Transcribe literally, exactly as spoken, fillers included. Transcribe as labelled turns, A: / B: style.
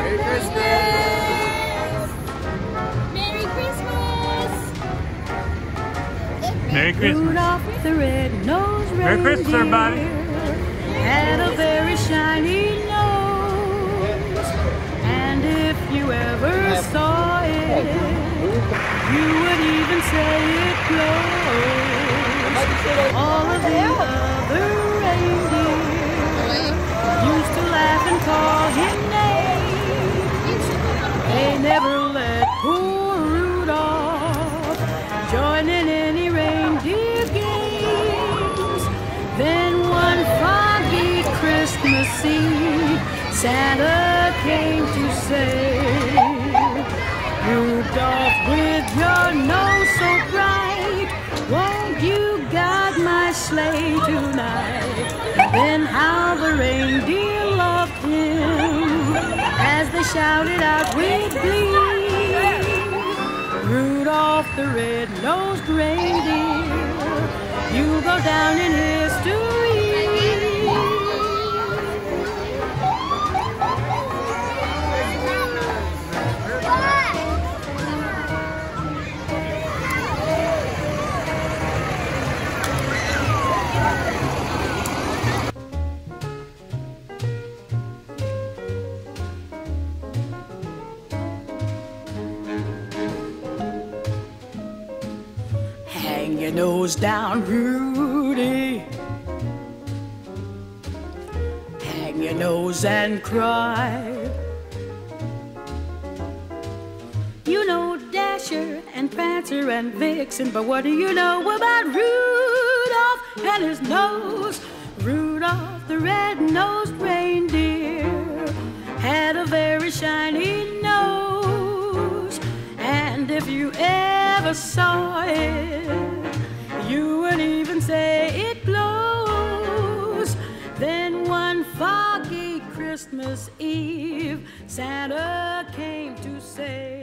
A: Merry Christmas!
B: Merry Christmas!
C: Merry Christmas.
D: Rudolph the red-nosed reindeer.
C: Merry Christmas, everybody.
D: Had a very shiny nose, and if you ever saw it, you would even say it glows. All of the other reindeer used to laugh and call him names. They never let poor Rudolph join in any reindeer games. Then one foggy Christmas Eve, Santa came to say, Rudolph, with your nose so bright, won't you guide my sleigh tonight? Then how the reindeer loved him as they shouted out with glee, Rudolph the red-nosed reindeer, you go down in history. Hang your nose down, Rudy. Hang your nose and cry. You know Dasher and Prancer and Vixen, but what do you know about Rudolph and his nose? Rudolph the red-nosed reindeer had a very shiny nose, and if you ever saw it, you would even say it glows. Then one foggy Christmas Eve, Santa came to say,